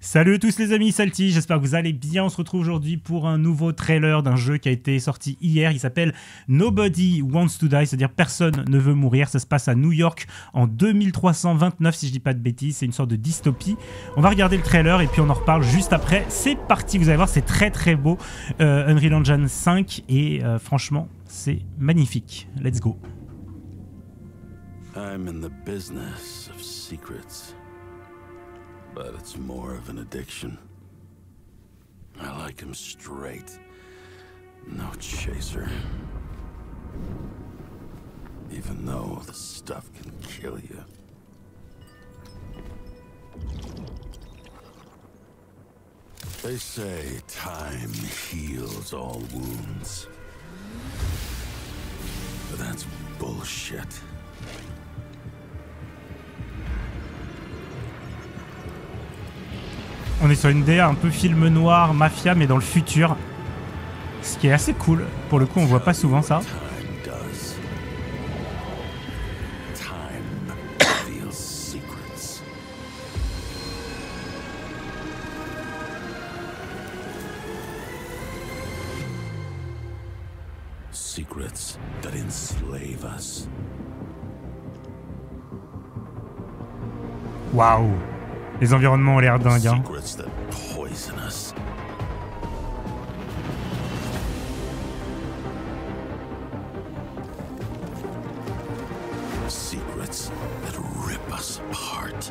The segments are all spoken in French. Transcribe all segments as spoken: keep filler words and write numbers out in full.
Salut à tous les amis, Salty, j'espère que vous allez bien. On se retrouve aujourd'hui pour un nouveau trailer d'un jeu qui a été sorti hier. Il s'appelle Nobody Wants to Die, c'est-à-dire personne ne veut mourir. Ça se passe à New York en deux mille trois cent vingt-neuf si je dis pas de bêtises. C'est une sorte de dystopie. On va regarder le trailer et puis on en reparle juste après. C'est parti, vous allez voir, c'est très très beau. Euh, Unreal Engine cinq et euh, franchement, c'est magnifique. Let's go. I'm in the business of secrets. But it's more of an addiction. I like him straight. No chaser. Even though the stuff can kill you. They say time heals all wounds. But that's bullshit. On est sur une D A un peu film noir, mafia, mais dans le futur. Ce qui est assez cool. Pour le coup, on voit pas souvent ça. Secrets that enslave us. Waouh! Les environnements ont l'air dingues. Hein. Secrets that poison us. Secrets that rip us apart.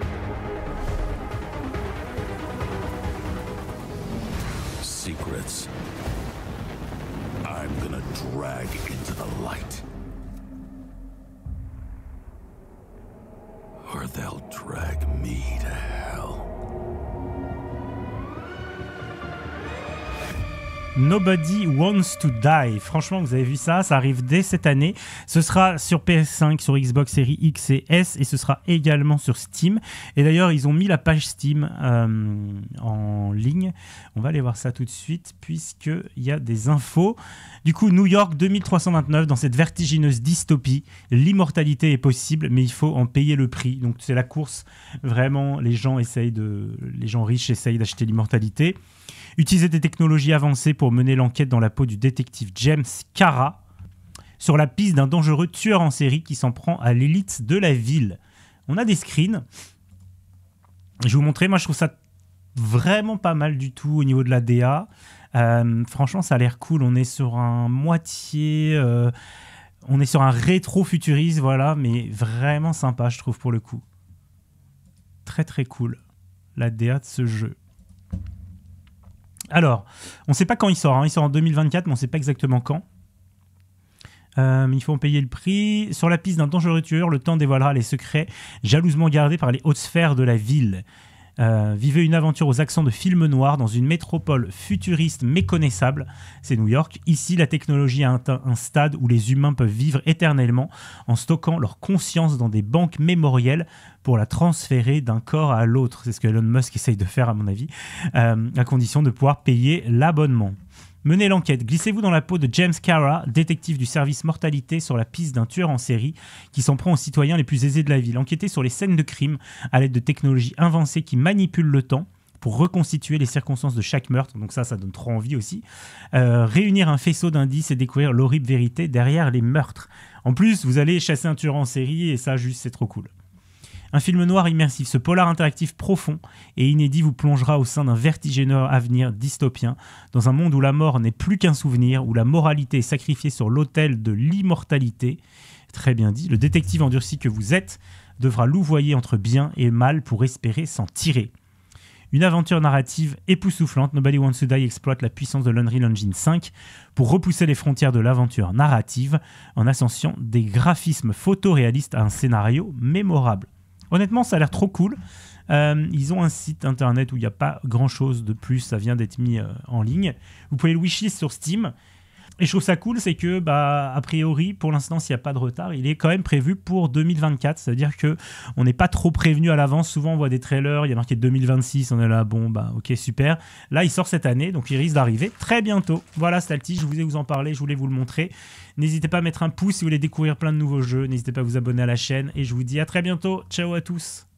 Secrets I'm gonna drag into the light. Or they'll drag me to hell. Nobody Wants to Die. Franchement, vous avez vu ça, ça arrive dès cette année. Ce sera sur P S cinq, sur Xbox Series X et S, et ce sera également sur Steam. Et d'ailleurs, ils ont mis la page Steam euh, en ligne. On va aller voir ça tout de suite, puisqu'il y a des infos. Du coup, New York deux mille trois cent vingt-neuf, dans cette vertigineuse dystopie, l'immortalité est possible, mais il faut en payer le prix. Donc c'est la course, vraiment, les gens essayent de, les gens riches essayent d'acheter l'immortalité. Utiliser des technologies avancées pour mener l'enquête dans la peau du détective James Kara sur la piste d'un dangereux tueur en série qui s'en prend à l'élite de la ville. On a des screens. Je vais vous montrer, moi je trouve ça vraiment pas mal du tout au niveau de la D A. Euh, franchement, ça a l'air cool. On est sur un moitié... Euh, on est sur un rétro-futuriste, voilà, mais vraiment sympa, je trouve, pour le coup. Très très cool, la D A de ce jeu. Alors, on ne sait pas quand il sort, hein. Il sort en deux mille vingt-quatre, mais on ne sait pas exactement quand. Euh, il faut en payer le prix. Sur la piste d'un dangereux tueur, le temps dévoilera les secrets jalousement gardés par les hautes sphères de la ville. Euh, vivez une aventure aux accents de film noir dans une métropole futuriste méconnaissable. C'est New York. Ici, la technologie a atteint un stade où les humains peuvent vivre éternellement en stockant leur conscience dans des banques mémorielles pour la transférer d'un corps à l'autre. C'est ce que Elon Musk essaye de faire, à mon avis, euh, à condition de pouvoir payer l'abonnement. Menez l'enquête. Glissez-vous dans la peau de James Kara, détective du service mortalité sur la piste d'un tueur en série qui s'en prend aux citoyens les plus aisés de la ville. Enquêtez sur les scènes de crime à l'aide de technologies avancées qui manipulent le temps pour reconstituer les circonstances de chaque meurtre. Donc ça, ça donne trop envie aussi. Euh, réunir un faisceau d'indices et découvrir l'horrible vérité derrière les meurtres. En plus, vous allez chasser un tueur en série et ça, juste, c'est trop cool. Un film noir immersif, ce polar interactif profond et inédit vous plongera au sein d'un vertigineux avenir dystopien, dans un monde où la mort n'est plus qu'un souvenir, où la moralité est sacrifiée sur l'autel de l'immortalité. Très bien dit, le détective endurci que vous êtes devra louvoyer entre bien et mal pour espérer s'en tirer. Une aventure narrative époustouflante, Nobody Wants to Die exploite la puissance de l'Unreal Engine cinq pour repousser les frontières de l'aventure narrative en associant des graphismes photoréalistes à un scénario mémorable. Honnêtement, ça a l'air trop cool. Euh, ils ont un site internet où il n'y a pas grand-chose de plus. Ça vient d'être mis euh, en ligne. Vous pouvez le wishlist sur Steam. Et je trouve ça cool, c'est que, bah, a priori, pour l'instant, s'il n'y a pas de retard, il est quand même prévu pour deux mille vingt-quatre. C'est-à-dire qu'on n'est pas trop prévenu à l'avance. Souvent, on voit des trailers, il y a marqué deux mille vingt-six. On est là, bon, bah, ok, super. Là, il sort cette année, donc il risque d'arriver très bientôt. Voilà, Salty, je voulais vous en parler, je voulais vous le montrer. N'hésitez pas à mettre un pouce si vous voulez découvrir plein de nouveaux jeux. N'hésitez pas à vous abonner à la chaîne. Et je vous dis à très bientôt. Ciao à tous.